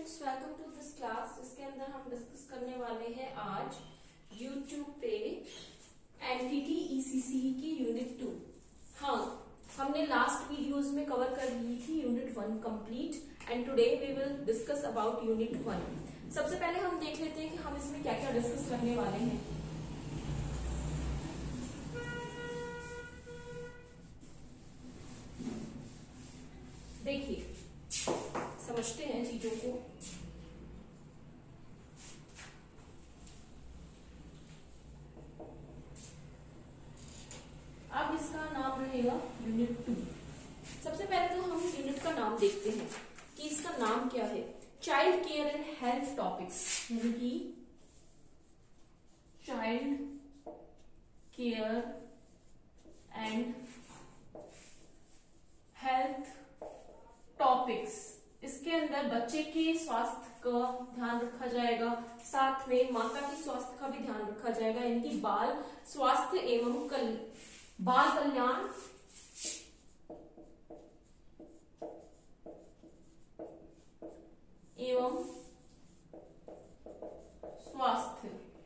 Students, welcome to this class. इसके अंदर हम डिस्कस करने वाले हैं आज यूट्यूब पे एनटीटी ईसीसी की यूनिट 2। हाँ, हमने लास्ट वीडियोस में कवर कर ली थी unit 1 complete and today we will discuss about unit 1। सबसे पहले हम देख लेते हैं कि हम इसमें क्या क्या डिस्कस करने वाले हैं। देखिए, समझते हैं चीजों को। अब इसका नाम रहेगा यूनिट 2। सबसे पहले तो हम यूनिट का नाम देखते हैं कि इसका नाम क्या है। Child care and health topics, यानी कि child care and health topics. इसके अंदर बच्चे के स्वास्थ्य का ध्यान रखा जाएगा, साथ में माता के स्वास्थ्य का भी ध्यान रखा जाएगा, यानी कि बाल स्वास्थ्य एवं बाल कल्याण एवं स्वास्थ्य।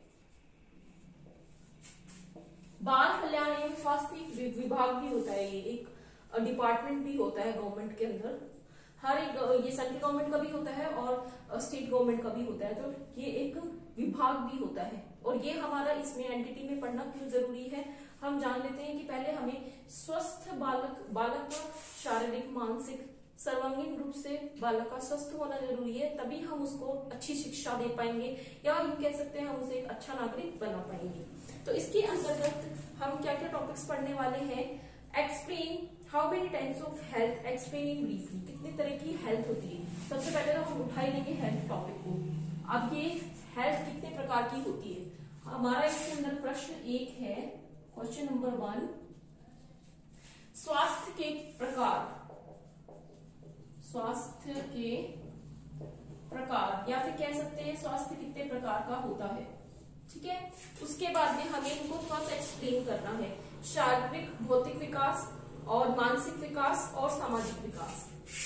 बाल कल्याण एवं स्वास्थ्य विभाग भी होता है, ये एक डिपार्टमेंट भी होता है गवर्नमेंट के अंदर। हर एक, ये सेंट्रल गवर्नमेंट का भी होता है और स्टेट गवर्नमेंट का भी होता है, तो ये एक विभाग भी होता है। और ये हमारा इसमें एनटीटी में पढ़ना क्यों जरूरी है, हम जान लेते हैं कि पहले हमें स्वस्थ बालक का शारीरिक मानसिक सर्वांगीण रूप से बालक का स्वस्थ होना जरूरी है, तभी हम उसको अच्छी शिक्षा दे पाएंगे, या यूं कह सकते हैं हम उसे एक अच्छा नागरिक बना पाएंगे। तो इसके अंतर्गत हम क्या क्या टॉपिक्स पढ़ने वाले हैं। Explain how many types of health, explaining briefly, कितने तरह की हेल्थ होती है। सबसे पहले तो हम उठा ही लेंगे हेल्थ टॉपिक को। अब ये हेल्थ कितने प्रकार की होती है, हमारा इसके अंदर प्रश्न एक है, क्वेश्चन नंबर 1, स्वास्थ्य के प्रकार, स्वास्थ्य के प्रकार, या फिर कह सकते हैं स्वास्थ्य कितने प्रकार का होता है। ठीक है, उसके बाद में हमें इनको थोड़ा सा एक्सप्लेन करना है। शारीरिक भौतिक विकास और मानसिक विकास और सामाजिक विकास।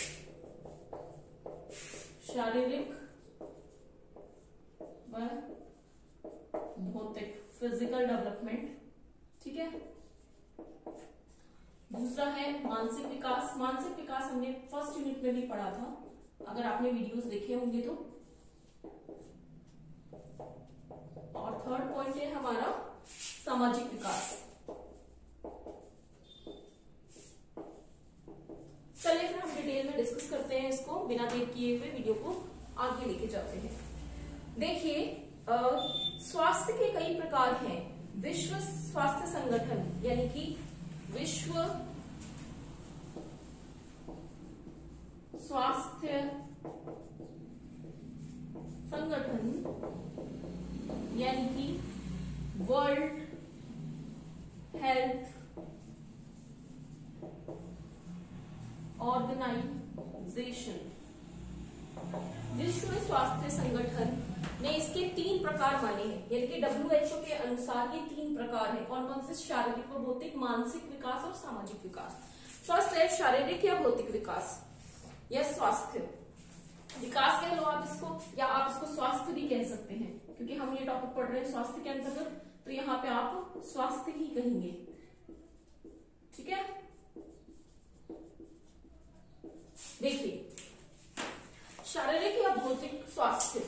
शारीरिक व भौतिक, फिजिकल डेवलपमेंट। ठीक है, दूसरा है मानसिक विकास। मानसिक विकास हमने फर्स्ट यूनिट में भी पढ़ा था, अगर आपने वीडियोस देखे होंगे तो। और थर्ड पॉइंट है हमारा सामाजिक विकास। चलिए फिर हम डिटेल में डिस्कस करते हैं इसको, बिना देर किए हुए वीडियो को आगे लेके जाते हैं। देखिए, स्वास्थ्य के कई प्रकार हैं। विश्व स्वास्थ्य संगठन, यानी कि विश्व स्वास्थ्य संगठन, यानी कि वर्ल्ड हेल्थ ऑर्गेनाइजेशन, विश्व स्वास्थ्य संगठन ने इसके 3 प्रकार माने हैं, यानी कि WHO के अनुसार ये 3 प्रकार है। कौन कौन से? शारीरिक व भौतिक, मानसिक विकास और सामाजिक विकास। फर्स्ट है शारीरिक या भौतिक विकास या स्वास्थ्य विकास कह लो आप इसको, या आप इसको स्वास्थ्य भी कह सकते हैं, क्योंकि हम ये टॉपिक पढ़ रहे हैं स्वास्थ्य के अंतर्गत, तो यहाँ पे आप स्वास्थ्य ही कहेंगे। ठीक है, देखिए, शारीरिक या भौतिक स्वास्थ्य।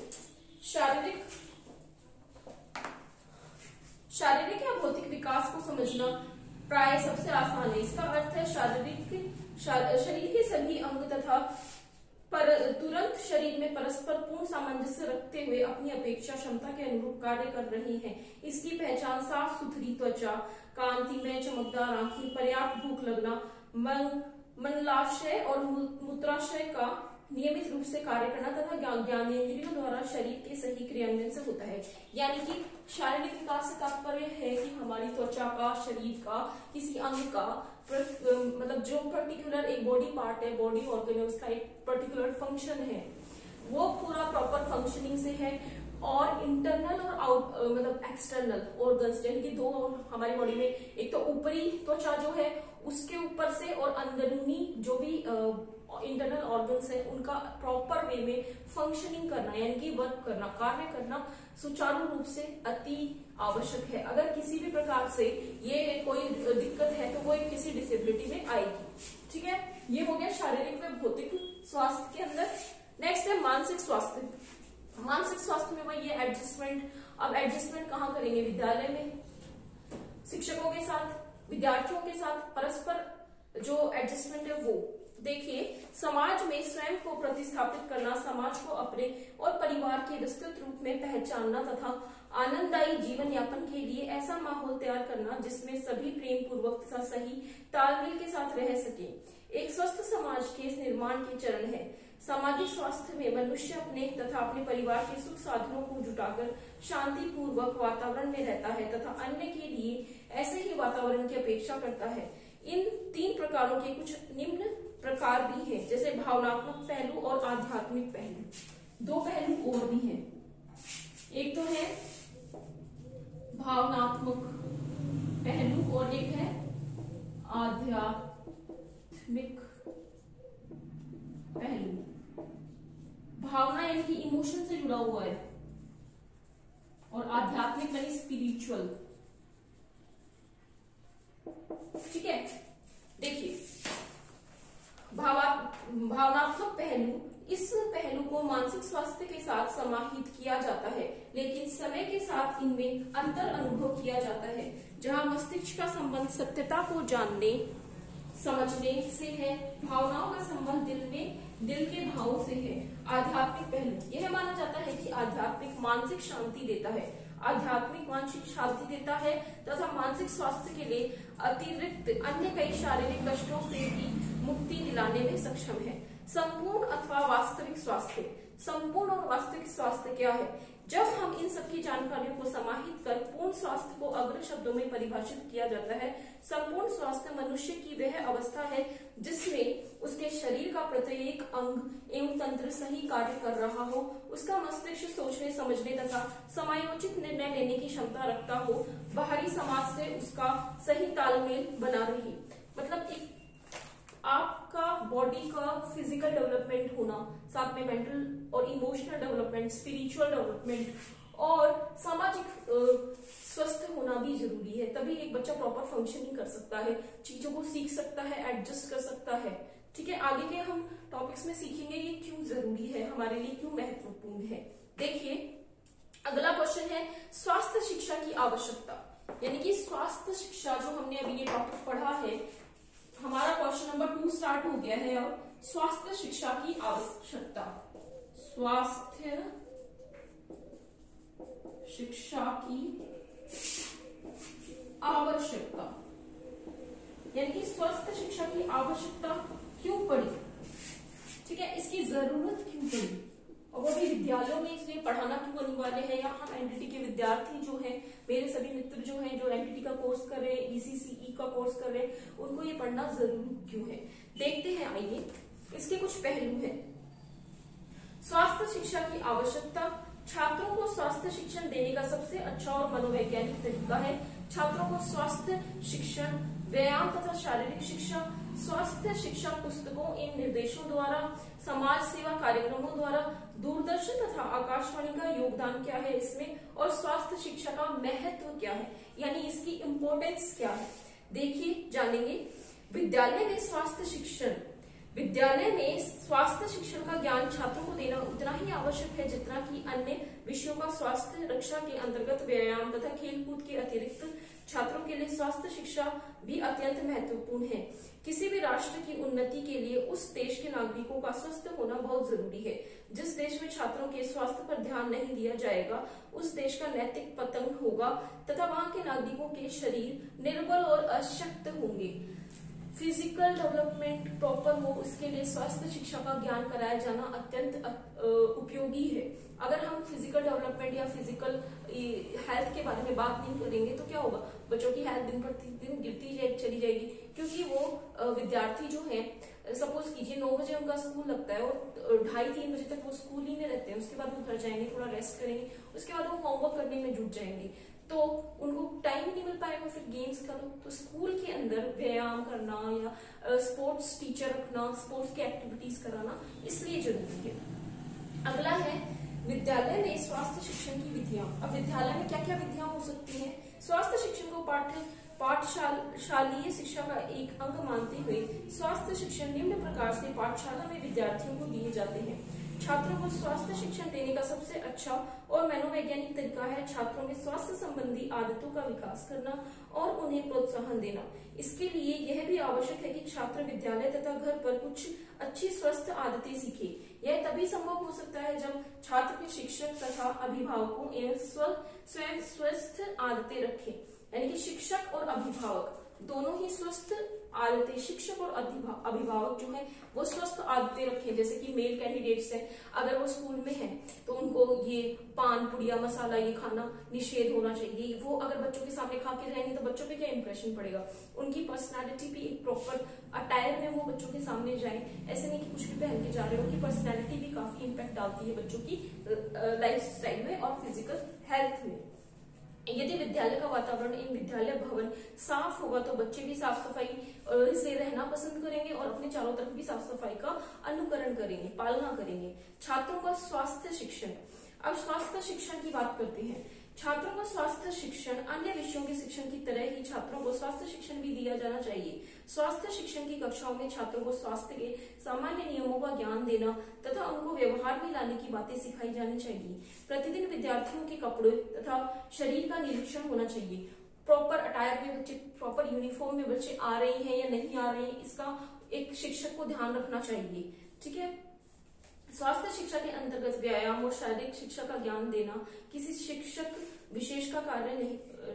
शारीरिक या भौतिक विकास को समझना प्राय सबसे आसान है। इसका अर्थ है शरीर के सभी अंग तथा तुरंत शरीर में परस्पर पूर्ण सामंजस्य रखते हुए अपनी अपेक्षा क्षमता के अनुरूप कार्य कर रही हैं। इसकी पहचान साफ सुथरी त्वचा, कांतिमय चमकदार आंखें, पर्याप्त भूख लगना, मनलाशय और मूत्राशय का नियमित रूप से कार्य करना तथा ज्ञानेंद्रियों द्वारा शरीर के सही क्रियान्वयन से होता है। यानी कि शारीरिक विकास से तात्पर्य है कि हमारी त्वचा का, शरीर का, किसी अंग का मतलब जो पर्टिकुलर एक बॉडी पार्ट है, बॉडी ऑर्गन है, उसका एक पर्टिकुलर फंक्शन है, वो पूरा प्रॉपर फंक्शनिंग से है। और इंटरनल और आउट मतलब एक्सटर्नल ऑर्गन्स, यानी कि 2 हमारी बॉडी में, एक तो ऊपरी त्वचा जो है उसके ऊपर से, और अंदरूनी जो भी इंटरनल ऑर्गन्स है उनका प्रॉपर वे में फंक्शनिंग करना यानी कि वर्क करना, कार्य करना सुचारू रूप से अति आवश्यक है। अगर किसी भी प्रकार से ये कोई दिक्कत है तो वो किसी डिसेबिलिटी में आएगी। ठीक है, ये हो गया शारीरिक व भौतिक स्वास्थ्य के अंदर। नेक्स्ट है मानसिक स्वास्थ्य। मानसिक स्वास्थ्य में वही है एडजस्टमेंट। अब एडजस्टमेंट कहाँ करेंगे? विद्यालय में, शिक्षकों के साथ, विद्यार्थियों के साथ परस्पर जो एडजस्टमेंट है वो। देखिए, समाज में स्वयं को प्रतिस्थापित करना, समाज को अपने और परिवार के विस्तृत रूप में पहचानना तथा आनंददायी जीवन यापन के लिए ऐसा माहौल तैयार करना जिसमें सभी प्रेम पूर्वक तथा सही तालमेल के साथ रह सके, एक स्वस्थ समाज के निर्माण के चरण है। सामाजिक स्वास्थ्य में मनुष्य अपने तथा अपने परिवार के सुख साधनों को जुटाकर शांति पूर्वक वातावरण में रहता है तथा अन्य के लिए ऐसे ही वातावरण की अपेक्षा करता है। इन 3 प्रकारों के कुछ निम्न प्रकार भी हैं, जैसे भावनात्मक पहलू और आध्यात्मिक पहलू। 2 पहलू और भी हैं, एक तो है भावनात्मक पहलू और एक है आध्यात्मिक पहलू। भावना यानी कि इमोशन से जुड़ा हुआ है और आध्यात्मिक यानी स्पिरिचुअल। ठीक है, देखिए भावनात्मक पहलू, इस पहलू को मानसिक स्वास्थ्य के साथ समाहित किया जाता है, लेकिन समय के साथ इनमें अंतर अनुभव किया जाता है। जहां मस्तिष्क का संबंध सत्यता को जानने समझने से है, भावनाओं का संबंध दिल के भावों से है। आध्यात्मिक पहलू, यह माना जाता है कि आध्यात्मिक मानसिक शांति देता है, आध्यात्मिक मानसिक शांति देता है तथा मानसिक स्वास्थ्य के लिए अतिरिक्त अन्य कई शारीरिक कष्टों से भी मुक्ति दिलाने में सक्षम है। संपूर्ण अथवा वास्तविक स्वास्थ्य। संपूर्ण और वास्तविक स्वास्थ्य क्या है? जब हम इन सबकी जानकारियों को समाहित कर पूर्ण स्वास्थ्य को अग्र शब्दों में परिभाषित किया जाता है। संपूर्ण स्वास्थ्य मनुष्य की वह अवस्था है जिसमें उसके शरीर का प्रत्येक अंग एवं तंत्र सही कार्य कर रहा हो, उसका मस्तिष्क सोचने समझने तथा समायोजित निर्णय लेने की क्षमता रखता हो, बाहरी समाज से उसका सही तालमेल बना रही। मतलब एक आपका बॉडी का फिजिकल डेवलपमेंट होना, साथ में मेंटल और इमोशनल डेवलपमेंट, स्पिरिचुअल डेवलपमेंट और सामाजिक स्वस्थ होना भी जरूरी है। तभी एक बच्चा प्रॉपर फंक्शनिंग कर सकता है, चीजों को सीख सकता है, एडजस्ट कर सकता है। ठीक है, आगे के हम टॉपिक्स में सीखेंगे ये क्यों जरूरी है, हमारे लिए क्यों महत्वपूर्ण है। देखिए, अगला क्वेश्चन है स्वास्थ्य शिक्षा की आवश्यकता। यानी कि स्वास्थ्य शिक्षा जो हमने अभी ये टॉपिक पढ़ा है, हमारा क्वेश्चन नंबर 2 स्टार्ट हो गया है। अब स्वास्थ्य शिक्षा की आवश्यकता, स्वास्थ्य शिक्षा की आवश्यकता यानी कि स्वास्थ्य शिक्षा की आवश्यकता क्यों पड़ी? ठीक है, इसकी जरूरत क्यों पड़ी और वो भी विद्यालयों में इसलिए पढ़ाना क्यों अनिवार्य है, या हम एनटीटी के विद्यार्थी जो हैं, मेरे सभी मित्र जो हैं जो एनटीटी का कोर्स कर रहे हैं, ईसीसीई का कोर्स कर रहे हैं, उनको ये पढ़ना जरूरी क्यों है? देखते हैं, आइए इसके कुछ पहलू हैं। स्वास्थ्य शिक्षा की आवश्यकता, छात्रों को स्वास्थ्य शिक्षण देने का सबसे अच्छा और मनोवैज्ञानिक तरीका है। छात्रों को स्वास्थ्य शिक्षण, व्यायाम तथा शारीरिक शिक्षा, स्वास्थ्य शिक्षा पुस्तकों एवं निर्देशों द्वारा, समाज सेवा कार्यक्रमों द्वारा, दूरदर्शन तथा आकाशवाणी का योगदान क्या है इसमें, और स्वास्थ्य शिक्षा का महत्व क्या है, यानी इसकी इम्पोर्टेंस क्या है, देखिए जानेंगे। विद्यालय में स्वास्थ्य शिक्षण, विद्यालय में स्वास्थ्य शिक्षण का ज्ञान छात्रों को देना उतना ही आवश्यक है जितना कि अन्य विषयों का स्वास्थ्य रक्षा के अंतर्गत व्यायाम तथा खेलकूद के अतिरिक्त छात्रों के लिए स्वास्थ्य शिक्षा भी अत्यंत महत्वपूर्ण है। किसी भी राष्ट्र की उन्नति के लिए उस देश के नागरिकों का स्वस्थ होना बहुत जरूरी है। जिस देश में छात्रों के स्वास्थ्य पर ध्यान नहीं दिया जाएगा, उस देश का नैतिक पतन होगा तथा वहां के नागरिकों के शरीर निर्बल और अशक्त होंगे। फिजिकल डेवलपमेंट प्रॉपर हो, उसके लिए स्वास्थ्य शिक्षा का ज्ञान कराया जाना अत्यंत उपयोगी है। अगर हम फिजिकल डेवलपमेंट या फिजिकल हेल्थ के बारे में बात नहीं करेंगे तो क्या होगा? बच्चों की हेल्थ दिन प्रतिदिन गिरती चली जाएगी, क्योंकि वो विद्यार्थी जो है, सपोज कीजिए 9 बजे उनका स्कूल लगता है और 2:30-3 बजे तक वो स्कूल ही में रहते हैं। उसके बाद वो घर जाएंगे, थोड़ा रेस्ट करेंगे, उसके बाद वो होमवर्क करने में जुट जाएंगे। तो उनको टाइम ही नहीं मिल पाएगा फिर गेम्स का। तो स्कूल के अंदर व्यायाम करना या स्पोर्ट्स टीचर रखना, स्पोर्ट्स की एक्टिविटीज कराना इसलिए जरूरी है। अगला है विद्यालय में स्वास्थ्य शिक्षण की विधियां। अब विद्यालय में क्या क्या विधियां हो सकती हैं? स्वास्थ्य शिक्षण को पाठशालीय शिक्षा का एक अंग मानते हुए स्वास्थ्य शिक्षण निम्न प्रकार से पाठशाला में विद्यार्थियों को दिए जाते हैं। छात्रों को स्वास्थ्य शिक्षण देने का सबसे अच्छा और मनोवैज्ञानिक तरीका है छात्रों में स्वास्थ्य संबंधी आदतों का विकास करना और उन्हें प्रोत्साहन देना। इसके लिए यह भी आवश्यक है कि छात्र विद्यालय तथा घर पर कुछ अच्छी स्वस्थ आदतें सीखे। यह तभी संभव हो सकता है जब छात्र के शिक्षक तथा अभिभावकों एवं स्वयं स्वस्थ आदतें रखें। यानी कि शिक्षक और अभिभावक दोनों ही स्वस्थ आदतें, शिक्षक और अभिभावक जो है वो स्वस्थ आदतें रखें। जैसे कि मेल कैंडिडेट्स हैं, अगर वो स्कूल में हैं तो उनको ये पान पुड़िया मसाला ये खाना निषेध होना चाहिए। वो अगर बच्चों के सामने खा के जाएंगे तो बच्चों पे क्या इंप्रेशन पड़ेगा? उनकी पर्सनालिटी भी एक प्रॉपर अटायर में वो बच्चों के सामने जाए, ऐसे नहीं कि कुछ भी पहन के जा रहे हो। उनकी पर्सनैलिटी भी काफी इम्पैक्ट डालती है बच्चों की लाइफ स्टाइल में और फिजिकल हेल्थ में। यदि विद्यालय का वातावरण इन विद्यालय भवन साफ होगा तो बच्चे भी साफ सफाई से रहना पसंद करेंगे और अपने चारों तरफ भी साफ सफाई का अनुकरण करेंगे, पालना करेंगे। छात्रों का स्वास्थ्य शिक्षण। अब स्वास्थ्य शिक्षण की बात करते हैं। छात्रों को स्वास्थ्य शिक्षण अन्य विषयों के शिक्षण की तरह ही छात्रों को स्वास्थ्य शिक्षण भी दिया जाना चाहिए। स्वास्थ्य शिक्षण की कक्षाओं में छात्रों को स्वास्थ्य के सामान्य नियमों का ज्ञान देना तथा उनको व्यवहार में लाने की बातें सिखाई जानी चाहिए। प्रतिदिन विद्यार्थियों के कपड़े तथा शरीर का निरीक्षण होना चाहिए। प्रॉपर अटायर में बच्चे, प्रॉपर यूनिफॉर्म में बच्चे आ रहे हैं या नहीं आ रहे हैं, इसका एक शिक्षक को ध्यान रखना चाहिए। ठीक है। स्वास्थ्य शिक्षा के अंतर्गत व्यायाम और शारीरिक शिक्षा का ज्ञान देना किसी शिक्षक विशेष का कार्य नहीं।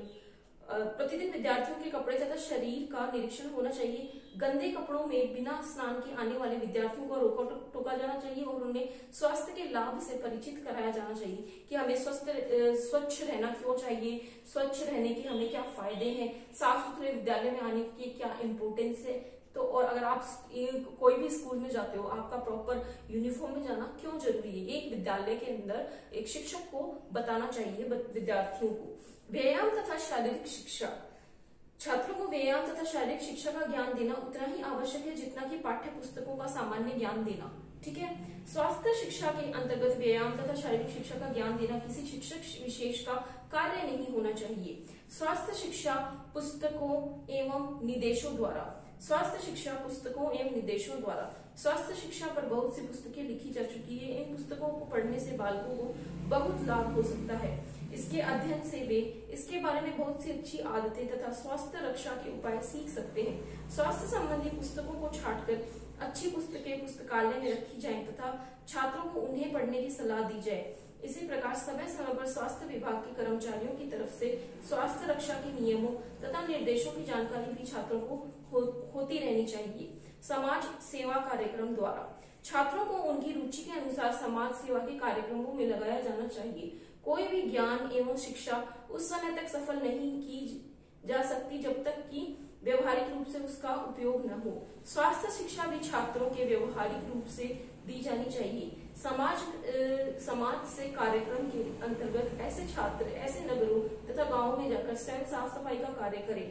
प्रतिदिन विद्यार्थियों के कपड़े तथा शरीर का निरीक्षण होना चाहिए। गंदे कपड़ों में बिना स्नान के आने वाले विद्यार्थियों को रोका टोका जाना चाहिए और उन्हें स्वास्थ्य के लाभ से परिचित कराया जाना चाहिए कि हमें स्वच्छ रहना क्यों चाहिए, स्वच्छ रहने के हमें क्या फायदे हैं, साफ सुथरे विद्यालय में आने की क्या इम्पोर्टेंस है। तो और अगर आप कोई भी स्कूल में जाते हो, आपका प्रॉपर यूनिफॉर्म में जाना क्यों जरूरी है, एक विद्यालय के अंदर एक शिक्षक को बताना चाहिए विद्यार्थियों को। व्यायाम तथा शारीरिक शिक्षा। छात्रों को व्यायाम तथा शारीरिक शिक्षा का ज्ञान देना उतना ही आवश्यक है जितना कि पाठ्य पुस्तकों का सामान्य ज्ञान देना। ठीक है। स्वास्थ्य शिक्षा के अंतर्गत व्यायाम तथा शारीरिक शिक्षा का ज्ञान देना किसी शिक्षक विशेष का कार्य नहीं होना चाहिए। स्वास्थ्य शिक्षा पुस्तकों एवं निर्देशों द्वारा। स्वास्थ्य शिक्षा पुस्तकों एवं निर्देशों द्वारा। स्वास्थ्य शिक्षा पर बहुत सी पुस्तकें लिखी जा चुकी है। इन पुस्तकों को पढ़ने से बालकों को बहुत लाभ हो सकता है। इसके अध्ययन से वे इसके बारे में बहुत सी अच्छी आदतें तथा स्वास्थ्य रक्षा के उपाय सीख सकते हैं। स्वास्थ्य संबंधी पुस्तकों को छांटकर अच्छी पुस्तकें पुस्तकालय में रखी जाएं तथा छात्रों को उन्हें पढ़ने की सलाह दी जाए। इसी प्रकार समय समय पर स्वास्थ्य विभाग के कर्मचारियों की तरफ से स्वास्थ्य रक्षा के नियमों तथा निर्देशों की जानकारी भी छात्रों को होती रहनी चाहिए। समाज सेवा कार्यक्रम द्वारा। छात्रों को उनकी रुचि के अनुसार समाज सेवा के कार्यक्रमों में लगाया जाना चाहिए। कोई भी ज्ञान एवं शिक्षा उस समय तक सफल नहीं की जा सकती जब तक कि व्यवहारिक रूप से उसका उपयोग न हो। स्वास्थ्य शिक्षा भी छात्रों के व्यवहारिक रूप से दी जानी चाहिए। समाज से कार्यक्रम के अंतर्गत ऐसे छात्र ऐसे नगरों तथा गांवों में जाकर स्वयं साफ सफाई का कार्य करें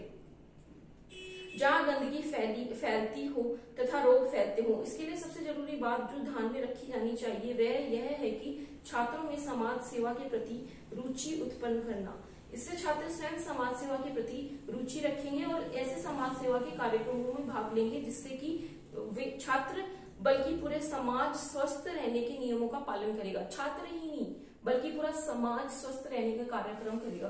जहां गंदगी फैलती हो तथा रोग फैलते हो। इसके लिए सबसे जरूरी बात जो ध्यान में रखी जानी चाहिए वह यह है कि छात्रों में समाज सेवा के प्रति रुचि उत्पन्न करना। इससे छात्र स्वयं समाज सेवा के प्रति रुचि रखेंगे और ऐसे समाज सेवा के कार्यक्रमों में भाग लेंगे जिससे कि वे छात्र बल्कि पूरे समाज स्वस्थ रहने के नियमों का पालन करेगा। छात्र ही नहीं बल्कि पूरा समाज स्वस्थ रहने का कार्यक्रम करेगा।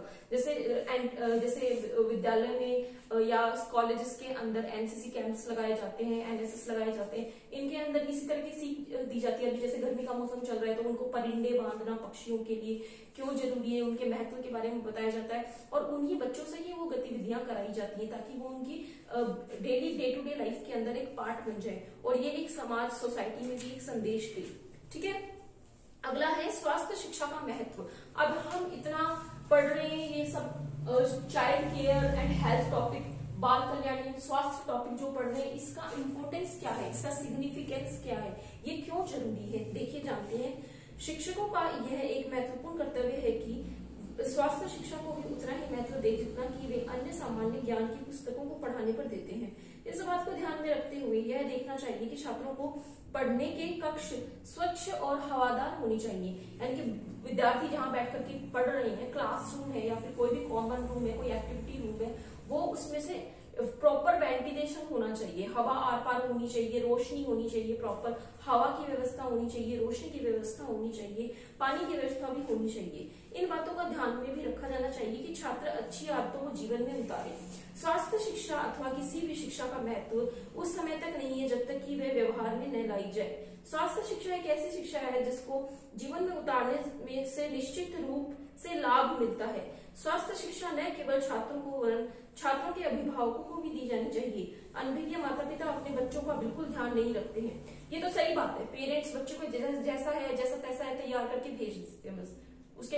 जैसे विद्यालय में या कॉलेजेस के अंदर एनसीसी कैंप्स लगाए जाते हैं, एनएसएस लगाए जाते हैं, इनके अंदर इसी तरह की सीख दी जाती है। अभी जैसे गर्मी का मौसम चल रहा है तो उनको परिंदे बांधना पक्षियों के लिए क्यों जरूरी है, उनके महत्व के बारे में बताया जाता है और उन्हीं बच्चों से ही वो गतिविधियां कराई जाती है ताकि वो उनकी daily day to day life के अंदर एक पार्ट बन जाए और ये एक समाज सोसाइटी में भी एक संदेश दे। ठीक है। अगला है स्वास्थ्य शिक्षा का महत्व। अब हम इतना पढ़ रहे हैं ये सब child care and health topic, बाल कल्याण, स्वास्थ्य टॉपिक जो पढ़ रहे हैं, इसका इम्पोर्टेंस क्या है, इसका सिग्निफिकेंस क्या है, ये क्यों जरूरी है, देखिए जानते हैं। शिक्षकों का यह एक महत्वपूर्ण कर्तव्य है कि स्वास्थ्य शिक्षा को भी उतना ही महत्व दे जितना कि वे अन्य सामान्य ज्ञान की पुस्तकों को पढ़ाने पर देते हैं। इस बात को ध्यान में रखते हुए यह देखना चाहिए कि छात्रों को पढ़ने के कक्ष स्वच्छ और हवादार होनी चाहिए, यानी कि विद्यार्थी जहां बैठ करके पढ़ रहे हैं, क्लासरूम है या फिर कोई भी कॉमन रूम है, कोई एक्टिविटी रूम है, वो उसमें से प्रॉपर वेंटिलेशन होना चाहिए, हवा आर पार होनी चाहिए, रोशनी होनी चाहिए, प्रॉपर हवा की व्यवस्था होनी चाहिए, रोशनी की व्यवस्था होनी चाहिए, पानी की व्यवस्था भी होनी चाहिए। इन बातों का ध्यान में भी रखा जाना चाहिए कि छात्र अच्छी आदतों को जीवन में उतारे। स्वास्थ्य शिक्षा अथवा किसी भी शिक्षा का महत्व उस समय तक नहीं है जब तक कि वह व्यवहार में न लाई जाए। स्वास्थ्य शिक्षा एक ऐसी शिक्षा है जिसको जीवन में उतारने में से निश्चित रूप से लाभ मिलता है। स्वास्थ्य शिक्षा न केवल छात्रों को वरन छात्रों के अभिभावकों को भी दी जानी चाहिए। अनभिज्ञ माता पिता अपने बच्चों का बिल्कुल ध्यान नहीं रखते हैं। ये तो सही बात है, पेरेंट्स बच्चे को जैसा है जैसा तैसा है तैयार करके भेज देते हैं, बस उसके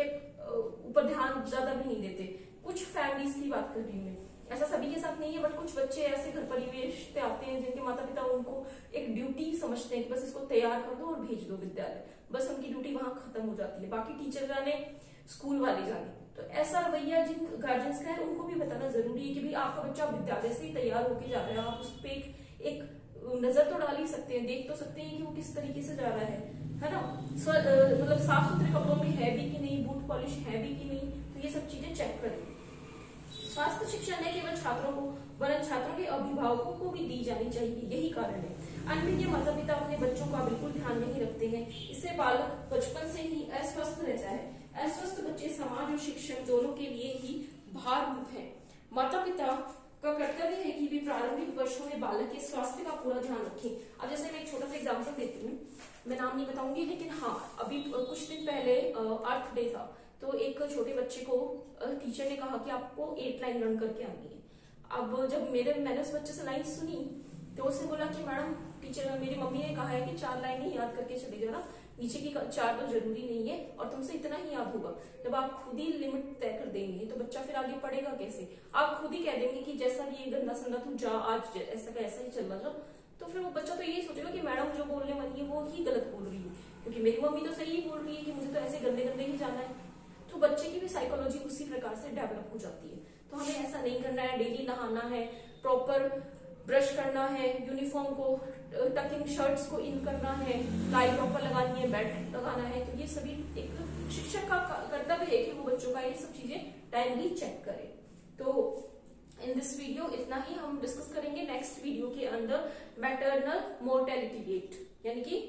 ऊपर ध्यान ज्यादा भी नहीं देते। कुछ फैमिलीज की बात कर रही हूँ मैं, ऐसा सभी के साथ नहीं है, बट कुछ बच्चे ऐसे घर परिवेश से आते हैं जिनके माता पिता उनको एक ड्यूटी समझते हैं कि बस इसको तैयार कर दो और भेज दो विद्यालय, बस उनकी ड्यूटी वहां खत्म हो जाती है, बाकी टीचर जाने, स्कूल वाले जाने। तो ऐसा रवैया जिन गार्जियंस का है उनको भी बताना जरूरी है कि भाई आपका बच्चा विद्यालय से ही तैयार होके जा रहा है, आप उस पर एक नजर तो डाल ही सकते हैं, देख तो सकते हैं कि वो किस तरीके से जा रहा है ना, मतलब साफ सुथरे कपड़ों में है भी कि नहीं, बूट पॉलिश है भी कि नहीं, तो ये सब चीजें चेक करें। स्वास्थ्य शिक्षा न केवल छात्रों को वरन छात्रों के अभिभावकों को भी दी जानी चाहिए, यही कारण है। अनभिज्ञ माता पिता अपने बच्चों का बिल्कुल ध्यान नहीं रखते हैं, इससे बालक बचपन से ही अस्वस्थ रहता है। अस्वस्थ बच्चे समाज और शिक्षक दोनों के लिए ही भार रूप है। माता पिता का कर्तव्य है कि वे प्रारंभिक वर्षों में बालक के स्वास्थ्य का पूरा ध्यान रखें। अब जैसे मैं एक छोटा सा एग्जाम्पल देती हूँ, मैं नाम नहीं बताऊंगी, लेकिन हाँ अभी कुछ दिन पहले अर्थ डे था, तो एक छोटे बच्चे को टीचर ने कहा कि आपको 8 लाइन रन करके आनी है। अब जब मैंने उस बच्चे से लाइन सुनी तो उसने बोला कि मैडम टीचर मेरी मम्मी ने कहा है कि 4 लाइन ही याद करके चले जाना, नीचे की 4 तो जरूरी नहीं है और तुमसे इतना ही याद होगा। जब आप खुद ही लिमिट तय कर देंगे तो बच्चा फिर आगे पढ़ेगा कैसे? आप खुद ही कह देंगे कि जैसा भी ये गंदा संदा तू जा, आज ऐसा का ऐसा ही चल रहा, तो फिर वो बच्चा तो यही सोचेगा कि मैडम जो बोलने वाली है वो ही गलत बोल रही है, क्योंकि मेरी मम्मी तो सही बोल रही है कि मुझे तो ऐसे गंदे गंदे ही जाना है। तो बच्चे की भी साइकोलॉजी उसी प्रकार से डेवलप हो जाती है। तो हमें ऐसा नहीं करना है, डेली नहाना है, प्रॉपर ब्रश करना है, यूनिफॉर्म को टकिंग शर्ट्स को इन करना है, टाई प्रॉपर लगानी है, बेल्ट लगाना है। तो ये सभी एक शिक्षक का कर्तव्य है कि वो बच्चों का ये सब चीजें टाइमली चेक करे। तो इन दिस वीडियो इतना ही हम डिस्कस करेंगे। नेक्स्ट वीडियो के अंदर मैटरनल मोर्टेलिटी रेट यानी कि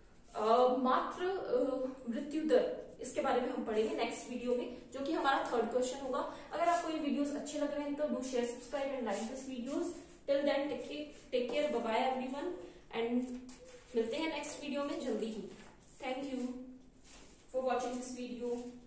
मातृ मृत्यु दर, इसके बारे में हम पढ़ेंगे नेक्स्ट वीडियो में, जो कि हमारा 3rd क्वेश्चन होगा। अगर आपको ये वीडियोस अच्छे लग रहे हैं तो do share, subscribe and like this videos. Till then take care, bye bye everyone, and मिलते हैं नेक्स्ट वीडियो में जल्दी ही। Thank you for watching this video.